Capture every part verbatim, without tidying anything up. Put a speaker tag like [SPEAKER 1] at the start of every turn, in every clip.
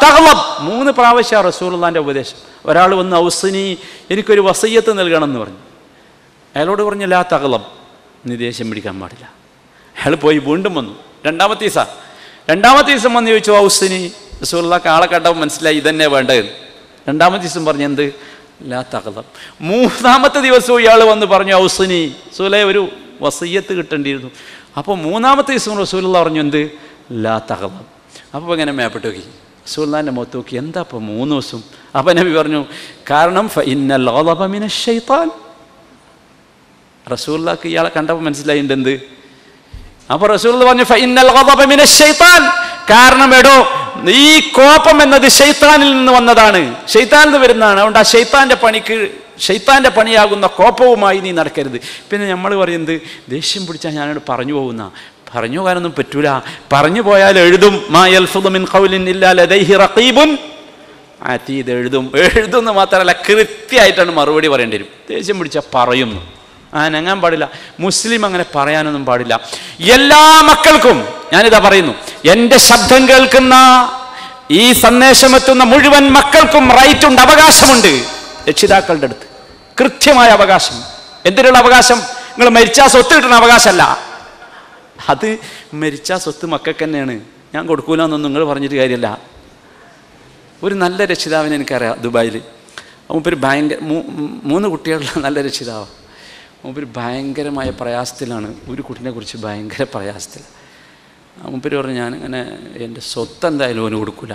[SPEAKER 1] തഗ്ളബ്. മൂന്ന് പ്രാവശ്യം റസൂലുള്ളാഹിന്റെ ഉപദേശം. ഒരാൾ വന്ന് ഔസിനി, എനിക്കൊരു വസയ്യത്ത് നൽകണം എന്ന് പറഞ്ഞു. അയാളോട് പറഞ്ഞു ലാ തഗ്ളബ്, നീ ദേഷ്യം പിടിക്കാൻ പാടില്ല. അയാൾ പോയി വീണ്ടും വന്നു. രണ്ടാമത്തെ ദിവസം രണ്ടാമത്തെ ദിവസം വന്ന് ചോദിച്ചു ഔസിനി. റസൂലുള്ളാഹിക്ക് ആളെ കണ്ടപ്പോൾ മനസ്സിലായി ഇതന്നെ വേണ്ടത്. രണ്ടാമത്തെ ദിവസം പറഞ്ഞു എന്ത്? ലാ തഗ്ളബ്. മൂന്നാമത്തെ ദിവസവും ഇയാൾ വന്ന് പറഞ്ഞു ഔസിനി, റസൂലേ ഒരു വസയ്യത്ത് കിട്ടേണ്ടിയിരുന്നു. അപ്പോൾ മൂന്നാമത്തെ ദിവസം റസൂലുള്ളാഹി പറഞ്ഞു എന്ത്? ലാ തഗ്ളബ്. അപ്പോൾ ഇങ്ങനെ മേപ്പെട്ട് നോക്കി, റസൂലുള്ളാഹിന്റെ മുഖത്ത് നോക്കി, എന്താ അപ്പോൾ മൂന്ന് ദിവസം? അപ്പം നബി പറഞ്ഞു കാരണം ഫഇന്നൽ ഗളബ മിനശ് ശൈത്താൻ. റസൂലുള്ളാഹിക്ക് ഇയാളെ കണ്ടപ്പോൾ മനസ്സിലായിട്ടുണ്ട് എന്ത്? അപ്പോൾ റസൂലുള്ളാഹി പറഞ്ഞു ഫഇന്നൽ ഗളബ മിനശ് ശൈത്താൻ, കാരണം എടോ ഈ കോപം എന്നത് ശൈത്താനിൽ നിന്ന് വന്നതാണ്, ശൈത്താനിൽ നിന്ന് വരുന്നതാണ്. അതുകൊണ്ട് ആ ശൈത്താന്റെ പണിക്ക് ശൈത്താന്റെ പണിയാകുന്ന കോപവുമായി നീ നടക്കരുത്. പിന്നെ നമ്മൾ പറയുന്നത് ദേഷ്യം പിടിച്ചാൽ ഞാനോട് പറഞ്ഞു പോകുന്ന, പറഞ്ഞു പോകാനൊന്നും പറ്റൂല. പറഞ്ഞു പോയാൽ എഴുതും. മാ യൽഫുദു മിൻ ഖൗലിൻ ഇല്ലാ ലദൈഹി റഖീബുൻ അതീദ്. എഴുതും. എഴുതുമെന്ന് മാത്രമല്ല കൃത്യമായിട്ടാണ് മറുപടി പറയേണ്ടി വരും. ദേഷ്യം പിടിച്ചാൽ പറയുന്നു, അനങ്ങാൻ പാടില്ല. മുസ്ലിം അങ്ങനെ പറയാനൊന്നും പാടില്ല. എല്ലാ മക്കൾക്കും ഞാനിതാ പറയുന്നു, എൻ്റെ ശബ്ദം കേൾക്കുന്ന ഈ സന്ദേശമെത്തുന്ന മുഴുവൻ മക്കൾക്കും റൈറ്റ് ഉണ്ട്, അവകാശമുണ്ട് രക്ഷിതാക്കളുടെ അടുത്ത്, കൃത്യമായ അവകാശം. എന്തിനുള്ള അവകാശം? നിങ്ങൾ മരിച്ചാൽ സ്വത്ത് കിട്ടുന്ന അവകാശമല്ല. അത് മരിച്ചാൽ സ്വത്ത് മക്കൾക്ക് തന്നെയാണ്, ഞാൻ കൊടുക്കൂല എന്നൊന്നും നിങ്ങൾ പറഞ്ഞിട്ട് കാര്യമല്ല. ഒരു നല്ല രക്ഷിതാവിനെ എനിക്കറിയാം ദുബായിൽ. മൂപ്പര് ഭയങ്കര മൂന്ന് കുട്ടികളുള്ള നല്ല രക്ഷിതാവാണ്. മൂപ്പര് ഭയങ്കരമായ പ്രയാസത്തിലാണ്, ഒരു കുട്ടീനെ കുറിച്ച് ഭയങ്കര പ്രയാസത്തിൽ. മൂപ്പര് പറഞ്ഞു ഞാനിങ്ങനെ എൻ്റെ സ്വത്ത് എന്തായാലും ഓന് കൊടുക്കില്ല.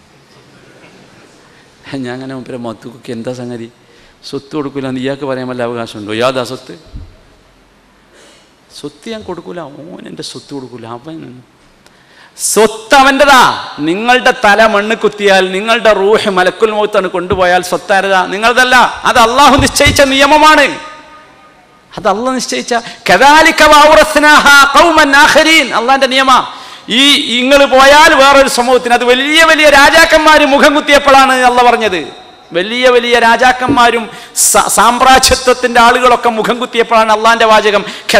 [SPEAKER 1] ഞാൻ അങ്ങനെ മൂപ്പരെ മൊത്തക്ക് എന്താ സംഗതി, സ്വത്ത് കൊടുക്കില്ല എന്ന് ഇയാൾക്ക് പറയാൻ വല്ല അവകാശമുണ്ടോ? യാതാ സ്വത്ത് സ്വത്ത് ഞാൻ കൊടുക്കൂല, ഓൻ എൻ്റെ സ്വത്ത് കൊടുക്കൂല. അവൻ സ്വത്ത് അവൻ്റെതാ. നിങ്ങളുടെ തല മണ്ണ് കുത്തിയാൽ, നിങ്ങളുടെ റൂഹ് മലക്കുൽ മൗത്താണ് കൊണ്ടുപോയാൽ സ്വത്താരതാ, നിങ്ങളതല്ല. അത് അള്ളാഹു നിശ്ചയിച്ച നിയമമാണ്. അത് അള്ളാഹ് നിശ്ചയിച്ച അള്ളാന്റെ നിയമ. ഈ നിങ്ങൾ പോയാൽ വേറൊരു സമൂഹത്തിന്, അത് വലിയ വലിയ രാജാക്കന്മാർ മുഖം കുത്തിയപ്പോഴാണ് അള്ളാഹ് പറഞ്ഞത്. വലിയ വലിയ രാജാക്കന്മാരും സാമ്രാജ്യത്വത്തിന്റെ ആളുകളൊക്കെ മുഖം കുത്തിയപ്പോഴാണ് അള്ളാന്റെ വാചകം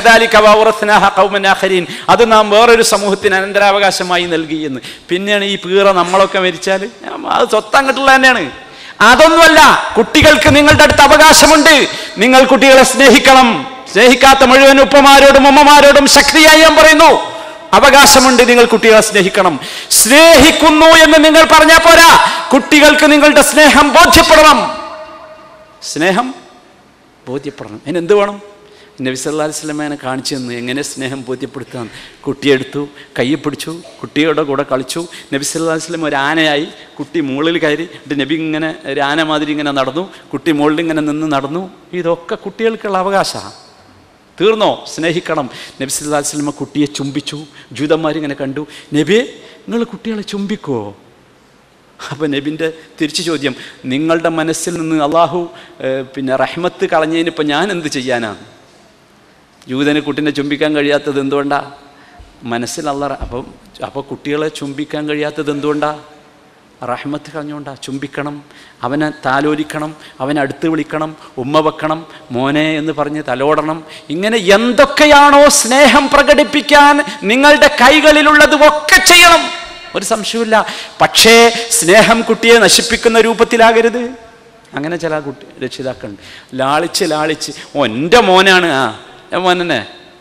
[SPEAKER 1] അത് നാം വേറൊരു സമൂഹത്തിന് അനന്തരാവകാശമായി നൽകി എന്ന്. പിന്നെയാണ് ഈ പീറ നമ്മളൊക്കെ മരിച്ചാൽ അത് സ്വത്തം കിട്ടുള്ള തന്നെയാണ്. അതൊന്നുമല്ല, കുട്ടികൾക്ക് നിങ്ങളുടെ അടുത്ത് അവകാശമുണ്ട്. നിങ്ങൾ കുട്ടികളെ സ്നേഹിക്കണം. സ്നേഹിക്കാത്ത മുഴുവൻ ഉപ്പമാരോടും ഉമ്മമാരോടും ശക്തിയായി ഞാൻ പറയുന്നു, അവകാശമുണ്ട്. നിങ്ങൾ കുട്ടികളെ സ്നേഹിക്കണം. സ്നേഹിക്കുന്നു എന്ന് നിങ്ങൾ പറഞ്ഞാൽ പോരാ, കുട്ടികൾക്ക് നിങ്ങളുടെ സ്നേഹം ബോധ്യപ്പെടണം. സ്നേഹം ബോധ്യപ്പെടണം. അതിന് എന്ത് വേണം? നബി സല്ലല്ലാഹു അലൈഹി വസല്ലമയെ കാണിച്ചു തന്നു എങ്ങനെ സ്നേഹം ബോധ്യപ്പെടുത്താൻ. കുട്ടിയെടുത്തു, കയ്യിൽ പിടിച്ചു, കുട്ടിയുടെ കൂടെ കളിച്ചു. നബി സല്ലല്ലാഹു അലൈഹി വസല്ലം ഒരു ആനയായി, കുട്ടി മുകളിൽ കയറി. എന്നിട്ട് നബി ഇങ്ങനെ ഒരു ആന മാതിരി ഇങ്ങനെ നടന്നു, കുട്ടി മുകളിൽ ഇങ്ങനെ നിന്ന് നടന്നു. ഇതൊക്കെ കുട്ടികൾക്കുള്ള അവകാശമാണ്. തീർന്നോ? സ്നേഹിക്കണം. നബി സല്ലല്ലാഹു അലൈഹി വസല്ലം കുട്ടിയെ ചുംബിച്ചു. ജൂതന്മാരിങ്ങനെ കണ്ടു, നബിയെ നിങ്ങൾ കുട്ടികളെ ചുംബിക്കുമോ? അപ്പം നബിൻ്റെ തിരിച്ചു ചോദ്യം, നിങ്ങളുടെ മനസ്സിൽ നിന്ന് അള്ളാഹു പിന്നെ റഹ്മത്ത് കളഞ്ഞതിനിപ്പോൾ ഞാൻ എന്ത് ചെയ്യാനാണ്? ജൂതന് കുട്ടീനെ ചുംബിക്കാൻ കഴിയാത്തത് എന്തുകൊണ്ടാണ്? മനസ്സിൽ അള്ളാഹ്. അപ്പം അപ്പോൾ കുട്ടികളെ ചുംബിക്കാൻ കഴിയാത്തത് എന്തുകൊണ്ടാണ്? റഹ്മത്ത് കളഞ്ഞുകൊണ്ടാണ്. ചുംബിക്കണം, അവനെ താലോലിക്കണം, അവനെ അടുത്ത് വിളിക്കണം, ഉമ്മ വെക്കണം, മോനെ എന്ന് പറഞ്ഞ് തലോടണം. ഇങ്ങനെ എന്തൊക്കെയാണോ സ്നേഹം പ്രകടിപ്പിക്കാൻ നിങ്ങളുടെ കൈകളിലുള്ളത് ഒക്കെ ചെയ്യണം, ഒരു സംശയമില്ല. പക്ഷേ സ്നേഹം കുട്ടിയെ നശിപ്പിക്കുന്ന രൂപത്തിലാകരുത്. അങ്ങനെ ചില കുട്ടി രക്ഷിതാക്കളുണ്ട്, ലാളിച്ച് ലാളിച്ച് ഓ എൻ്റെ മോനാണ്, ആ മോൻ തന്നെ,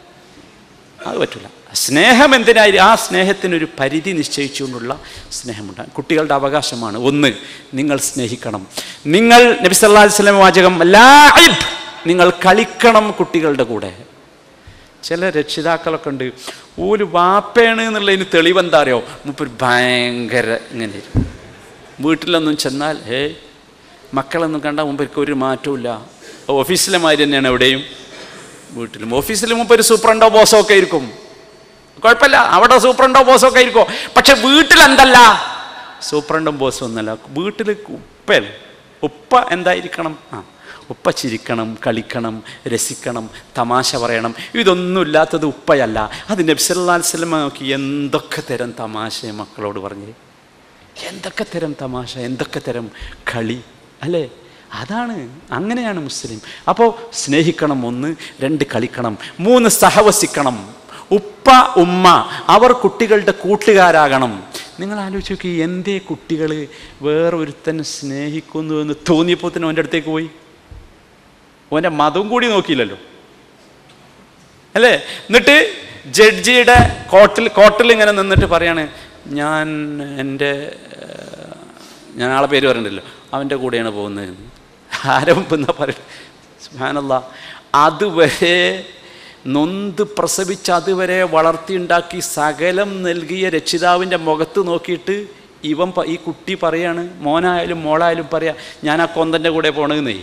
[SPEAKER 1] അത് പറ്റില്ല. സ്നേഹം എന്തിനായി? ആ സ്നേഹത്തിനൊരു പരിധി നിശ്ചയിച്ചുകൊണ്ടുള്ള സ്നേഹമുണ്ടാകും. കുട്ടികളുടെ അവകാശമാണ്. ഒന്ന്, നിങ്ങൾ സ്നേഹിക്കണം. നിങ്ങൾ നബി സല്ലല്ലാഹു അലൈഹി വസല്ലം വാചകം ലാഇബ്, നിങ്ങൾ കളിക്കണം കുട്ടികളുടെ കൂടെ. ചില രക്ഷിതാക്കളൊക്കെ ഉണ്ട്, ഒരു വാപ്പയാണ് എന്നുള്ളതിന് തെളിവെന്താ അറിയോ? മുപ്പൊരു ഭയങ്കര ഇങ്ങനെ വീട്ടിലൊന്നും ചെന്നാൽ ഹേ മക്കളൊന്നും കണ്ടാൽ മുമ്പൊക്കെ ഒരു മാറ്റവും ഇല്ല. ഓഫീസിലെ മാതിരി തന്നെയാണ് എവിടെയും, വീട്ടിലും. ഓഫീസിൽ മുമ്പ് ഒരു സൂപ്രണ്ടോ ബോസോ ഒക്കെ ആയിരിക്കും, കുഴപ്പമില്ല, അവിടെ സൂപ്രണ്ടോ ബോസോ ഒക്കെ ആയിരിക്കും. പക്ഷെ വീട്ടിലെന്തല്ല, സൂപ്രണ്ടും ബോസും ഒന്നല്ല. വീട്ടിൽ ഉപ്പൽ ഉപ്പ എന്തായിരിക്കണം? ആ ഉപ്പ ചിരിക്കണം, കളിക്കണം, രസിക്കണം, തമാശ പറയണം. ഇതൊന്നും ഇല്ലാത്തത് ഉപ്പയല്ല. അത് നബി സല്ലല്ലാഹു അലൈഹി വസല്ലം നോക്കി എന്തൊക്കെ തരം തമാശ മക്കളോട് പറഞ്ഞ്, എന്തൊക്കെ തരം തമാശ, എന്തൊക്കെ തരം കളി അല്ലേ? അതാണ്, അങ്ങനെയാണ് മുസ്ലിം. അപ്പോൾ സ്നേഹിക്കണം, ഒന്ന്. രണ്ട്, കളിക്കണം. മൂന്ന്, സഹവസിക്കണം. ഉപ്പ ഉമ്മ അവർ കുട്ടികളുടെ കൂട്ടുകാരാകണം. നിങ്ങൾ ആലോചിച്ച് നോക്കി, എന്തേ കുട്ടികൾ വേറൊരുത്തൻ സ്നേഹിക്കുന്നു എന്ന് തോന്നിയപ്പോൾ തന്നെ അവൻ്റെ അടുത്തേക്ക് പോയി? അവൻ്റെ മതവും കൂടി നോക്കിയില്ലല്ലോ അല്ലേ? എന്നിട്ട് ജഡ്ജിയുടെ കോർട്ടിൽ കോർട്ടിൽ ഇങ്ങനെ നിന്നിട്ട് പറയാണ്, ഞാൻ എൻ്റെ ഞാൻ ആളെ പേര് പറയണ്ടല്ലോ, അവൻ്റെ കൂടെയാണ് പോകുന്നത്. ആരംഭെന്നാ പറയുന്നത്? സുബ്ഹാനല്ലാഹ്. അതുവരെ നൊന്ത് പ്രസവിച്ച് അതുവരെ വളർത്തിയുണ്ടാക്കി സകലം നൽകിയ രക്ഷിതാവിൻ്റെ മുഖത്ത് നോക്കിയിട്ട് ഇവൻ ഈ കുട്ടി പറയാണ്, മോനായാലും മോളായാലും പറയാ, ഞാൻ ആ കൊന്തൻ്റെ കൂടെ പോകണമെന്നേ.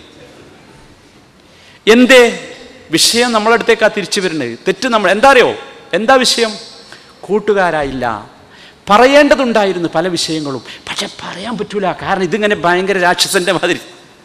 [SPEAKER 1] എന്തേ വിഷയം നമ്മളടുത്തേക്കാ തിരിച്ചു വരുന്നത്? തെറ്റ് നമ്മൾ എന്താ അറിയോ? എന്താ വിഷയം? കൂട്ടുകാരായില്ല. പറയേണ്ടതുണ്ടായിരുന്നു പല വിഷയങ്ങളും, പക്ഷെ പറയാൻ പറ്റൂല. കാരണം ഇതിങ്ങനെ ഭയങ്കര രാക്ഷസന്റെ മാതിരി,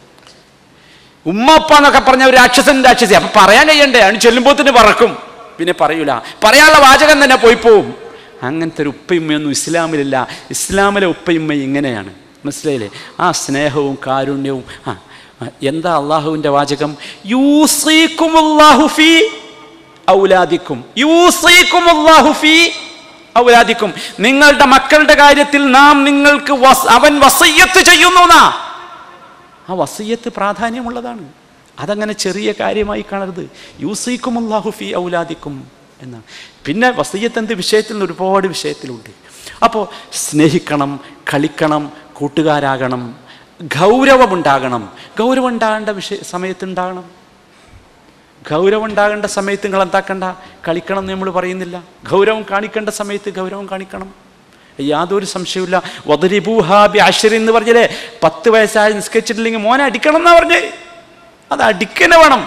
[SPEAKER 1] ഉമ്മപ്പ എന്നൊക്കെ പറഞ്ഞ ഒരു രാക്ഷസൻ രാക്ഷസി. അപ്പൊ പറയാൻ കഴിയണ്ടേ? അവന് ചെല്ലുമ്പോത്തിന് പറക്കും, പിന്നെ പറയൂല. പറയാനുള്ള വാചകം തന്നെ പോയി പോവും. അങ്ങനത്തെ ഒരു ഉപ്പയുമ്മയൊന്നും ഇസ്ലാമിലില്ല. ഇസ്ലാമിലെ ഉപ്പയുമ്മ ഇങ്ങനെയാണ്, മനസ്സിലായില്ലേ? ആ സ്നേഹവും കാരുണ്യവും. ആ എന്താ അള്ളാഹുവിൻ്റെ വാചകം? യൂസീകുമുല്ലാഹു ഫീ ഔലാദിക്കും, യൂസീകുമുല്ലാഹു ഫീ ഔലാദിക്കും. നിങ്ങളുടെ മക്കളുടെ കാര്യത്തിൽ നാം നിങ്ങൾക്ക് അവൻ വസിയ്യത്ത് ചെയ്യുന്നു. ആ വസിയ്യത്ത് പ്രാധാന്യമുള്ളതാണ്. അതങ്ങനെ ചെറിയ കാര്യമായി കാണരുത്. യൂസീകുമുല്ലാഹു ഫീ ഔലാദിക്കും എന്നാണ്. പിന്നെ വസിയ്യത്ത് എന്ത് വിഷയത്തിൽ നിന്ന് ഒരുപാട് വിഷയത്തിലുണ്ട്. അപ്പോൾ സ്നേഹിക്കണം, കളിക്കണം, കൂട്ടുകാരാകണം, ഗൗരവമുണ്ടാകണം. ഗൗരവം ഉണ്ടാകേണ്ട വിഷയ സമയത്തുണ്ടാകണം. ഗൗരവം ഉണ്ടാകേണ്ട സമയത്ത് നിങ്ങൾ എന്താക്കണ്ട, കളിക്കണം എന്ന് നമ്മൾ പറയുന്നില്ല. ഗൗരവം കാണിക്കേണ്ട സമയത്ത് ഗൗരവം കാണിക്കണം, യാതൊരു സംശയമില്ല. വദ്രിബൂഹാ ബിഅശ്രി എന്ന് പറഞ്ഞില്ലേ? പത്ത് വയസ്സായി നിസ്കരിച്ചിട്ടില്ലെങ്കിൽ മോനെ അടിക്കണം എന്നാ പറഞ്ഞേ. അത് അടിക്കന്നെ വേണം.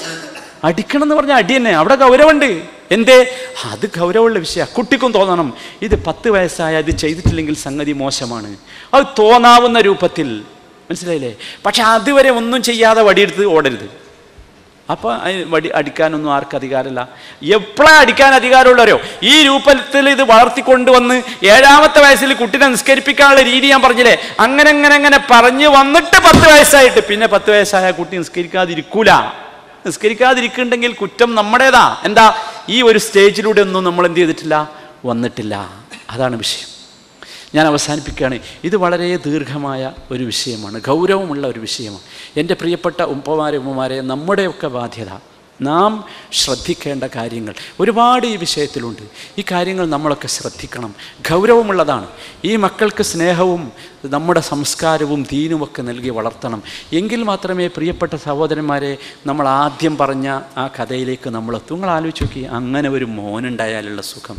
[SPEAKER 1] അടിക്കണം എന്ന് പറഞ്ഞാൽ അടി തന്നെ. അവിടെ ഗൗരവമുണ്ട്. എന്തേ? അത് ഗൗരവമുള്ള വിഷയമാണ്. കുട്ടിക്കും തോന്നണം ഇത് പത്ത് വയസ്സായ ഇത് ചെയ്തിട്ടില്ലെങ്കിൽ സംഗതി മോശമാണ്. അത് തോന്നാവുന്ന രൂപത്തിൽ, മനസ്സിലായില്ലേ? പക്ഷെ അതുവരെ ഒന്നും ചെയ്യാതെ വടിയെടുത്ത് ഓടരുത്. അപ്പോൾ വടി അടിക്കാനൊന്നും ആർക്കും അധികാരമില്ല. എപ്പോഴാണ് അടിക്കാൻ അധികാരമുള്ളവരോ? ഈ രൂപത്തിൽ ഇത് വളർത്തിക്കൊണ്ടുവന്ന് ഏഴാമത്തെ വയസ്സിൽ കുട്ടീനെ നിസ്കരിപ്പിക്കാനുള്ള രീതി ഞാൻ പറഞ്ഞില്ലേ? അങ്ങനെ അങ്ങനെ അങ്ങനെ പറഞ്ഞു വന്നിട്ട് പത്ത് വയസ്സായിട്ട് പിന്നെ പത്ത് വയസ്സായ കുട്ടി നിസ്കരിക്കാതിരിക്കൂല. നിസ്കരിക്കാതിരിക്കുന്നുണ്ടെങ്കിൽ കുറ്റം നമ്മുടേതാ. എന്താ? ഈ ഒരു സ്റ്റേജിലൂടെ ഒന്നും നമ്മൾ എന്ത് ചെയ്തിട്ടില്ല, വന്നിട്ടില്ല. അതാണ് വിഷയം. ഞാൻ അവസാനിപ്പിക്കുകയാണ്. ഇത് വളരെ ദീർഘമായ ഒരു വിഷയമാണ്, ഗൗരവമുള്ള ഒരു വിഷയമാണ്. എൻ്റെ പ്രിയപ്പെട്ട ഉപ്പമാരെ ഉമ്മമാരെ, നമ്മുടെയൊക്കെ ബാധ്യത, നാം ശ്രദ്ധിക്കേണ്ട കാര്യങ്ങൾ ഒരുപാട് ഈ വിഷയത്തിലുണ്ട്. ഈ കാര്യങ്ങൾ നമ്മളൊക്കെ ശ്രദ്ധിക്കണം, ഗൗരവമുള്ളതാണ്. ഈ മക്കൾക്ക് സ്നേഹവും നമ്മുടെ സംസ്കാരവും ദീനുമൊക്കെ നൽകി വളർത്തണം. എങ്കിൽ മാത്രമേ പ്രിയപ്പെട്ട സഹോദരന്മാരെ നമ്മൾ ആദ്യം പറഞ്ഞ ആ കഥയിലേക്ക് നമ്മളെത്തും. നിങ്ങൾ ആലോചിച്ച് നോക്കി, അങ്ങനെ ഒരു മോനുണ്ടായാലുള്ള സുഖം.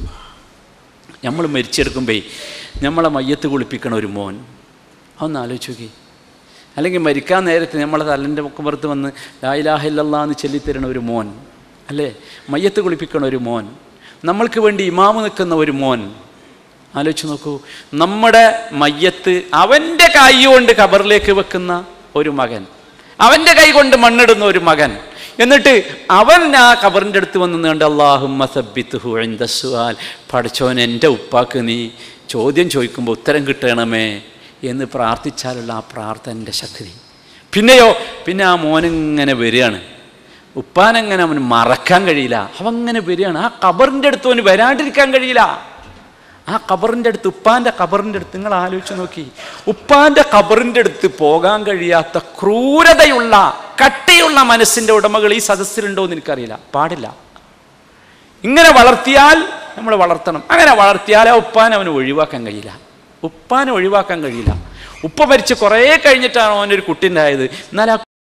[SPEAKER 1] നമ്മൾ മരിച്ചെടുക്കുമ്പോൾ നമ്മളെ മയ്യത്ത് കുളിപ്പിക്കണ ഒരു മോൻ, അതൊന്ന് ആലോചിച്ച് നോക്കി. അല്ലെങ്കിൽ മരിക്കാൻ നേരത്തെ നമ്മളെ തലൻ്റെ മുക്കുമ്പുറത്ത് വന്ന് ലാ ഇലാഹ ഇല്ലല്ലാഹ് എന്ന് ചൊല്ലിത്തരണ ഒരു മോൻ, അല്ലേ? മയ്യത്ത് കുളിപ്പിക്കണ ഒരു മോൻ, നമ്മൾക്ക് വേണ്ടി ഇമാമ് നിൽക്കുന്ന ഒരു മോൻ. ആലോചിച്ച് നോക്കൂ. നമ്മുടെ മയ്യത്ത് അവൻ്റെ കൈ കൊണ്ട് ഖബറിലേക്ക് വെക്കുന്ന ഒരു മകൻ, അവൻ്റെ കൈ കൊണ്ട് മണ്ണിടുന്ന ഒരു മകൻ. എന്നിട്ട് അവൻ ആ ഖബറിൻ്റെ അടുത്ത് വന്ന് കണ്ട് അല്ലാഹുമ്മ സബ്ബിത്ഹു ഇൻദ സുആൽ, പഠിച്ചോൻ എൻ്റെ ഉപ്പാക്ക് നീ ചോദ്യം ചോദിക്കുമ്പോൾ ഉത്തരം കിട്ടണമേ എന്ന് പ്രാർത്ഥിച്ചാലുള്ള ആ പ്രാർത്ഥനൻ്റെ ശക്തി. പിന്നെയോ പിന്നെ ആ മോനിങ്ങനെ വരികയാണ്. ഉപ്പാനെങ്ങനെ അവന് മറക്കാൻ കഴിയില്ല. അവങ്ങനെ വരികയാണ്. ആ ഖബറിൻ്റെ അടുത്ത് അവന് വരാണ്ടിരിക്കാൻ കഴിയില്ല. ആ ഖബറിൻ്റെ അടുത്ത്, ഉപ്പാൻ്റെ ഖബറിൻ്റെ അടുത്ത്, നിങ്ങൾ ആലോചിച്ച് നോക്കി, ഉപ്പാൻ്റെ ഖബറിൻ്റെ അടുത്ത് പോകാൻ കഴിയാത്ത ക്രൂരതയുള്ള കട്ടിയുള്ള മനസ്സിൻ്റെ ഉടമകൾ ഈ സദസ്സിലുണ്ടോ എന്ന് എനിക്കറിയില്ല. പാടില്ല. ഇങ്ങനെ വളർത്തിയാൽ നമ്മൾ വളർത്തണം. അങ്ങനെ വളർത്തിയാൽ ആ ഉപ്പാനെ അവന് ഒഴിവാക്കാൻ കഴിയില്ല. ഉപ്പാനെ ഒഴിവാക്കാൻ കഴിയില്ല. ഉപ്പ മരിച്ച് കുറേ കഴിഞ്ഞിട്ടാണ് അവനൊരു കുട്ടി ഉണ്ടായത്. എന്നാൽ ആ